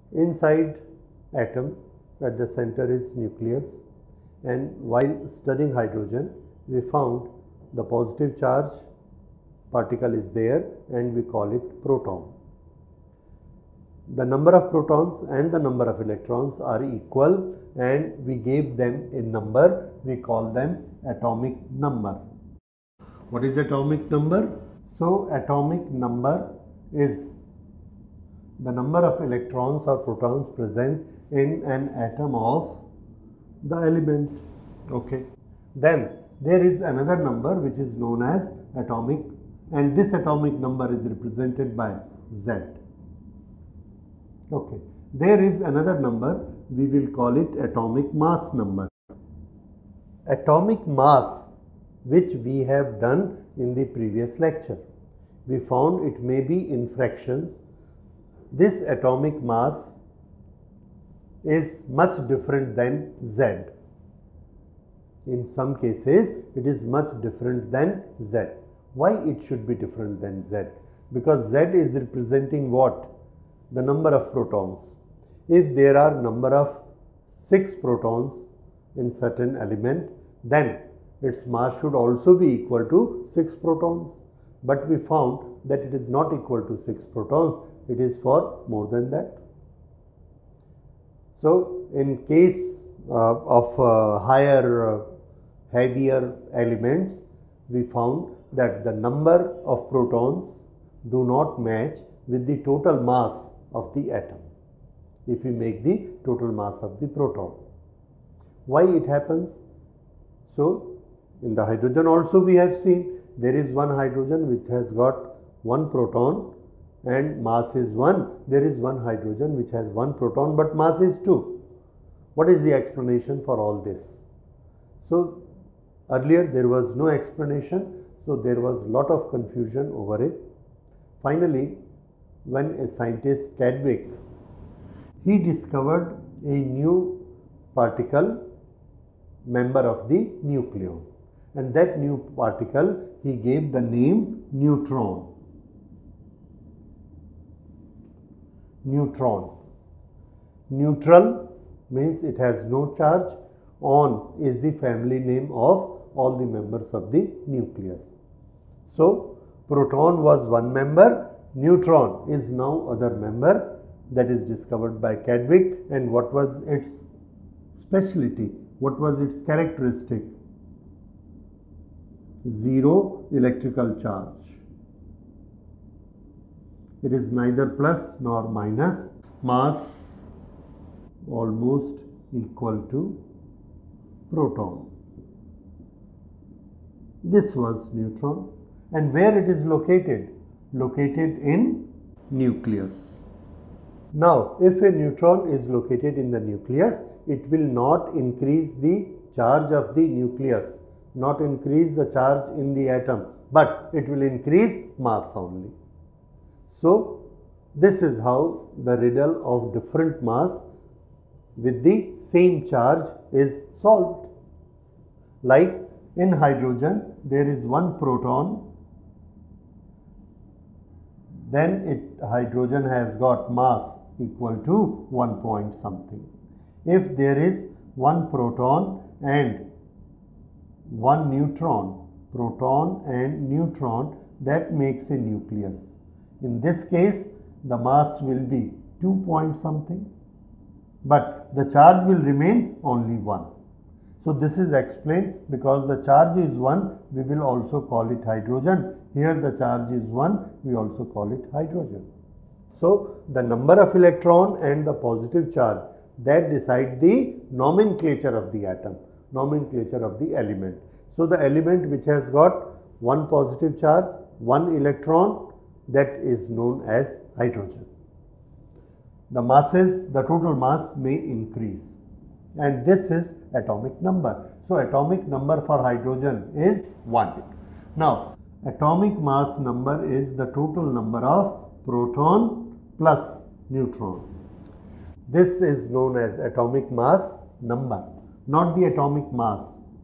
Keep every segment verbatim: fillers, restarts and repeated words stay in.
Inside atom, at the center is nucleus, and while studying hydrogen, we found the positive charge particle is there and we call it proton. The number of protons and the number of electrons are equal and we gave them a number, we call them atomic number. What is atomic number? So, atomic number is the number of electrons or protons present in an atom of the element. Okay. Then there is another number which is known as atomic, and this atomic number is represented by Z. Okay. There is another number, we will call it atomic mass number. Atomic mass, which we have done in the previous lecture. We found it may be in fractions. This atomic mass is much different than Z. In some cases, it is much different than Z. Why it should be different than Z? Because Z is representing what? The number of protons. If there are number of six protons in certain element, then its mass should also be equal to six protons. But we found that it is not equal to six protons, it is for more than that. So, in case uh, of uh, higher, uh, heavier elements, we found that the number of protons do not match with the total mass of the atom, if we make the total mass of the proton. Why it happens? So, in the hydrogen also we have seen there is one hydrogen which has got one proton and mass is one. There is one hydrogen which has one proton but mass is two. What is the explanation for all this? So, earlier there was no explanation, so there was lot of confusion over it. Finally, when a scientist Chadwick, he discovered a new particle member of the nucleon, and that new particle he gave the name neutron. Neutron. Neutral means it has no charge. On is the family name of all the members of the nucleus. So, proton was one member, neutron is now other member, that is discovered by Chadwick. And what was its speciality? What was its characteristic? Zero electrical charge. It is neither plus nor minus. Mass almost equal to proton. This was neutron. And where it is located? Located in nucleus. Now, if a neutron is located in the nucleus, it will not increase the charge of the nucleus, not increase the charge in the atom, but it will increase mass only. So, this is how the riddle of different mass with the same charge is solved. Like in hydrogen, there is one proton, then it hydrogen has got mass equal to one point something. If there is one proton and one neutron, proton and neutron, that makes a nucleus. In this case, the mass will be two point something, but the charge will remain only one. So, this is explained because the charge is one, we will also call it hydrogen. Here the charge is one, we also call it hydrogen. So, the number of electron and the positive charge, that decide the nomenclature of the atom, nomenclature of the element. So, the element which has got one positive charge, one electron, that is known as hydrogen. The masses, the total mass may increase, and this is atomic number. So, atomic number for hydrogen is one. Now, atomic mass number is the total number of proton plus neutron. This is known as atomic mass number, not the atomic mass.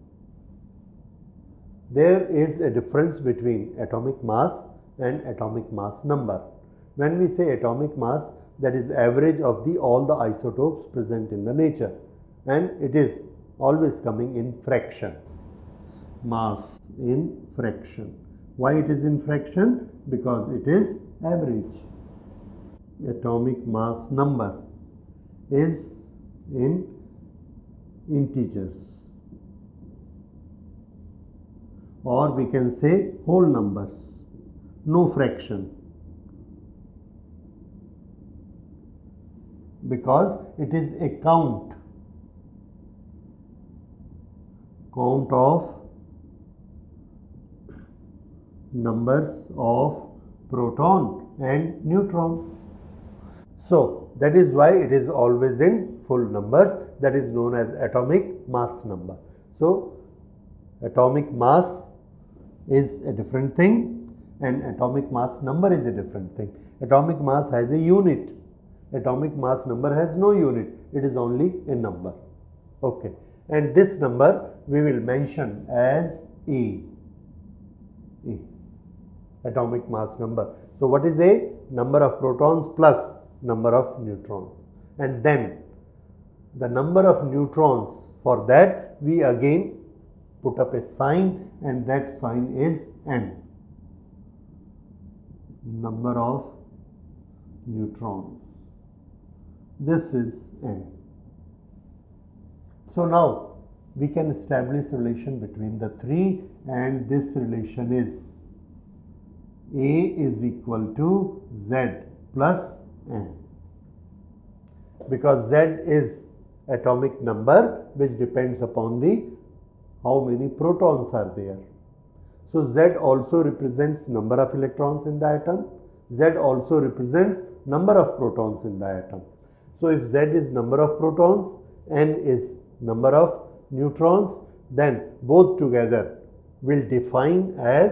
There is a difference between atomic mass and atomic mass number. When we say atomic mass, that is average of the all the isotopes present in the nature, and it is always coming in fraction. Mass in fraction. Why it is in fraction? Because it is average. Atomic mass number is in integers, or we can say whole numbers, no fraction, because it is a count count of numbers of proton and neutron. So that is why it is always in full numbers, that is known as atomic mass number. So atomic mass is a different thing and atomic mass number is a different thing. Atomic mass has a unit, atomic mass number has no unit, it is only a number. Okay, and this number we will mention as A. A. Atomic mass number. So what is A? Number of protons plus number of neutrons, and then the number of neutrons, for that we again put up a sign, and that sign is N. Number of neutrons, this is N. So now we can establish relation between the three, and this relation is A is equal to Z plus N, because Z is atomic number which depends upon the how many protons are there. So Z also represents number of electrons in the atom, Z also represents number of protons in the atom. So if Z is number of protons, N is number of neutrons, then both together will define as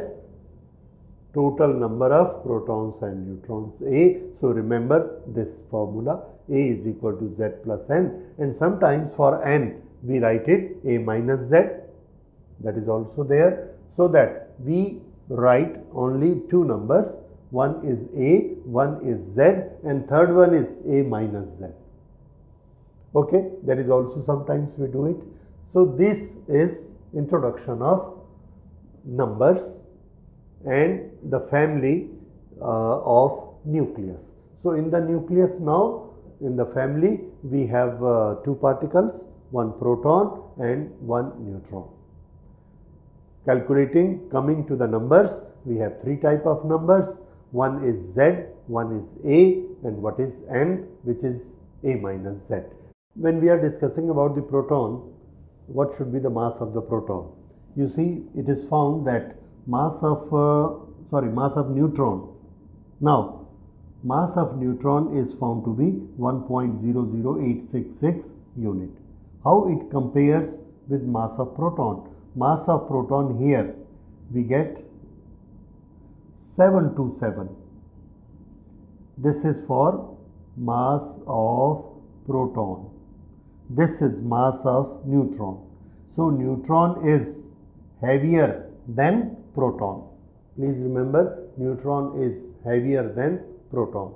total number of protons and neutrons A. So remember this formula, A is equal to Z plus N, and sometimes for N we write it A minus Z, that is also there, so that we write only two numbers, one is A, one is Z, and third one is A minus Z. Okay, that is also sometimes we do it. So this is introduction of numbers and the family uh, of nucleus. So in the nucleus now, in the family we have uh, two particles, one proton and one neutron. Calculating, coming to the numbers, we have three type of numbers. One is Z, one is A, and what is N, which is A minus Z. When we are discussing about the proton, what should be the mass of the proton? You see, it is found that mass of uh, sorry mass of neutron. Now mass of neutron is found to be one point zero zero eight six six unit. How it compares with mass of proton? Mass of proton here we get seven two seven. This is for mass of proton. This is mass of neutron. So neutron is heavier than proton. Please remember, neutron is heavier than proton.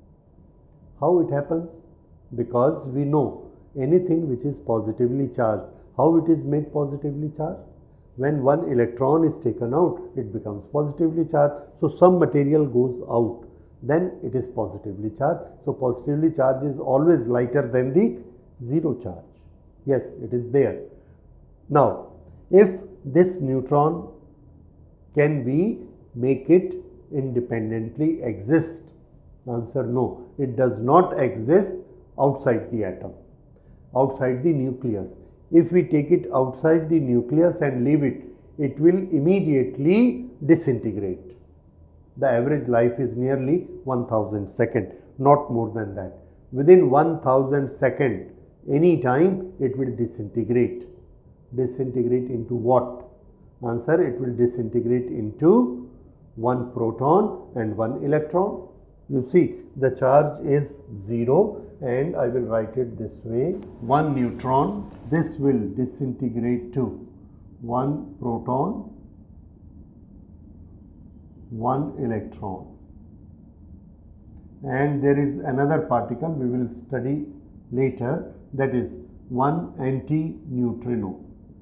How it happens? Because we know anything which is positively charged, how it is made positively charged? When one electron is taken out, it becomes positively charged. So some material goes out, then it is positively charged. So positively charged is always lighter than the zero charge. Yes, it is there. Now, if this neutron, can we make it independently exist? Answer no. It does not exist outside the atom, outside the nucleus. If we take it outside the nucleus and leave it, it will immediately disintegrate. The average life is nearly one thousand seconds, not more than that. Within one thousand seconds, any time it will disintegrate. Disintegrate into what? Answer, it will disintegrate into one proton and one electron. You see, the charge is zero, and I will write it this way. One neutron, this will disintegrate to one proton, one electron. and there is another particle we will study later, that is one antineutrino.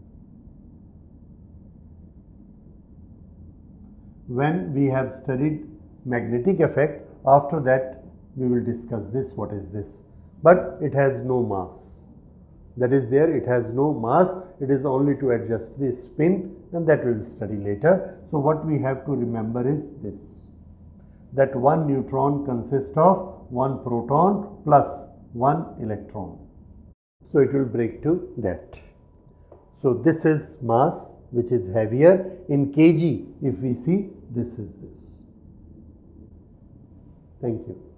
When we have studied magnetic effect, after that we will discuss this, what is this, but it has no mass. That is there, it has no mass, it is only to adjust the spin, and that we will study later. So what we have to remember is this, that one neutron consists of one proton plus one electron. So it will break to that. So this is mass, which is heavier in kg. If we see, this is this. Thank you.